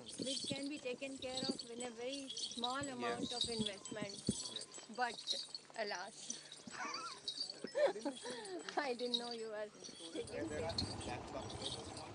which can be taken care of in a very small amount of investment. But alas, I didn't know you were taking care.